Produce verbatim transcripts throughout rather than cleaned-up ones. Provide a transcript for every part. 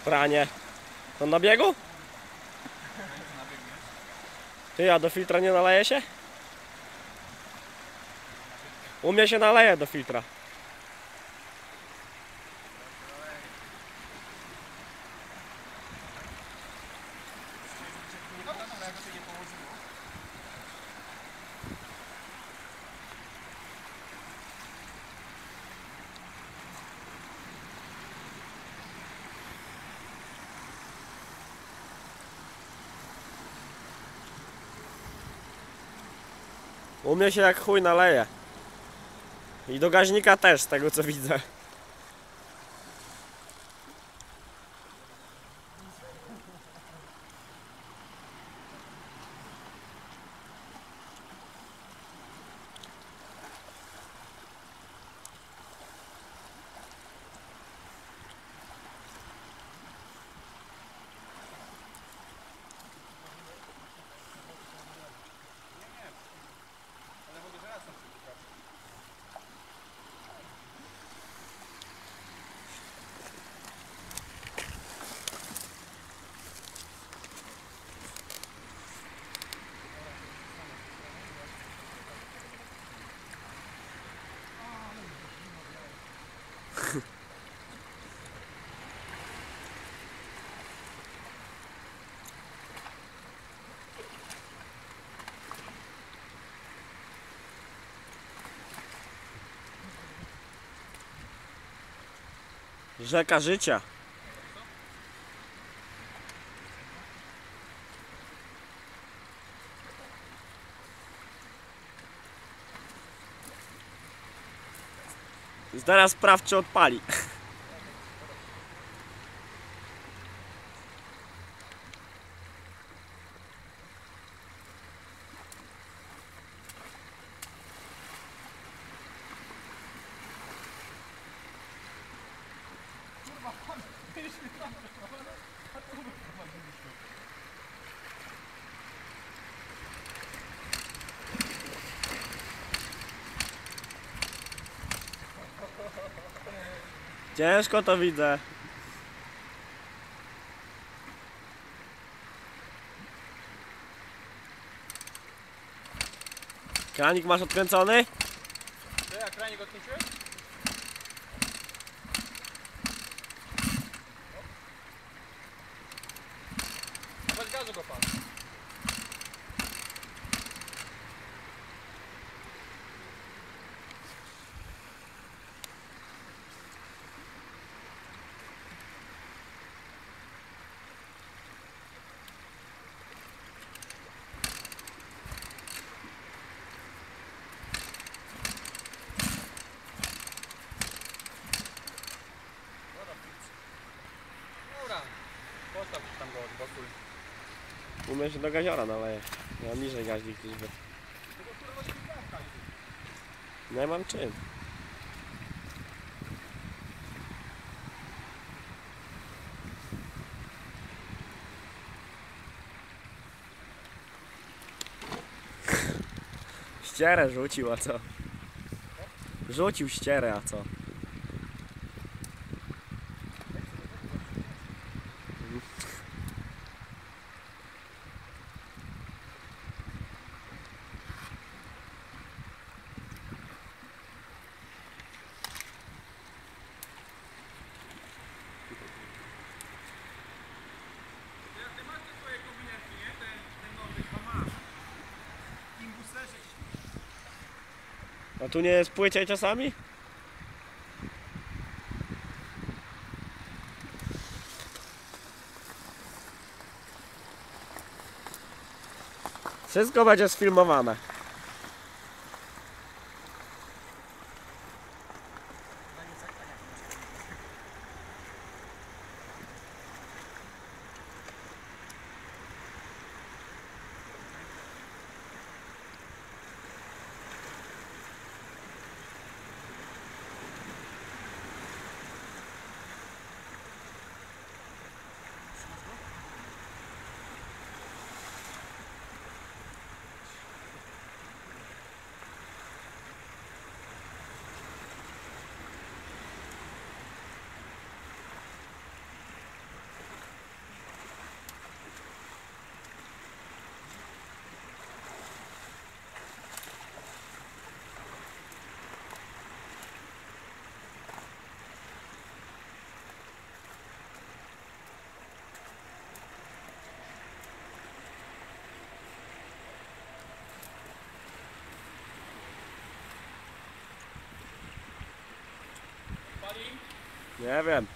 Pranie. To na biegu? Ty, a do filtra nie naleje się? U mnie się naleje do filtra. U mnie się jak chuj naleje. I do gaźnika też, z tego co widzę. Rzeka życia. Zaraz sprawdź, czy odpali. Ciężko to widzę. Kranik masz odkręcony? Ty, a kranik odkręciłeś? Bez gazu go pan. Dobra, postaw tam go od boku. U mnie się do gaziora naleje. Ja mam niżej gaźnik niż wy. Nie mam czym. Ścierę rzucił, a co? Rzucił ścierę, a co? A tu nie jest płyciej czasami? Wszystko będzie sfilmowane. Karim? Nie wiem.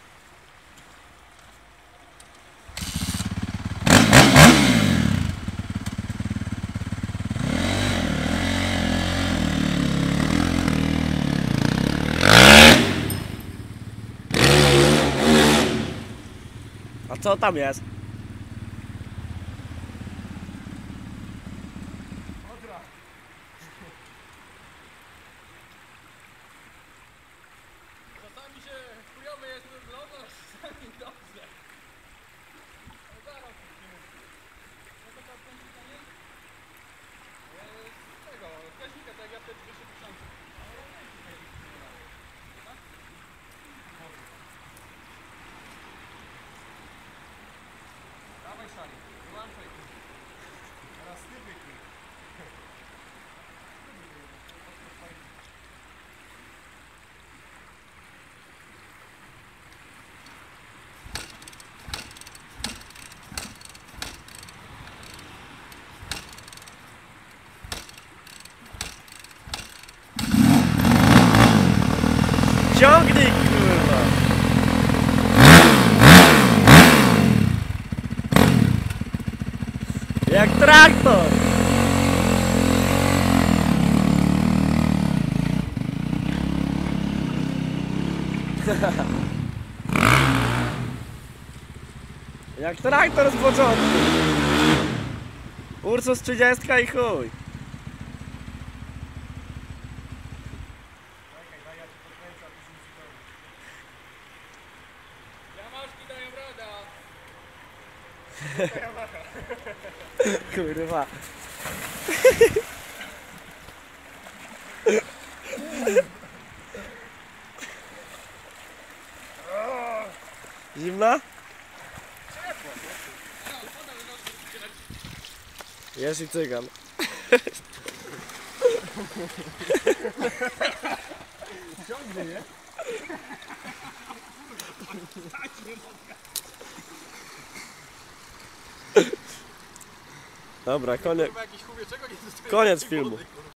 A co tam jest? Odra. Czasami się chujowy jest wygląda, czasami dobrze. Ale zaraz nie mówię. No to ta pędzika nie? Eee, z tego, z gaśnika, tak jak ja wtedy dwieście tysięcy. Dawaj szali, wyłączaj. Teraz ty wykryj. Ciągnij, kurwa! Jak traktor! Jak traktor z początku! Ursus trzydzieści i chuj! Jamaszki dają radę. Kurwa. Zimna? Jest i cygan. Ciągnie, nie? Dobra, koniec, Chyba jakiś chuwie czego nie dostanie. koniec filmu.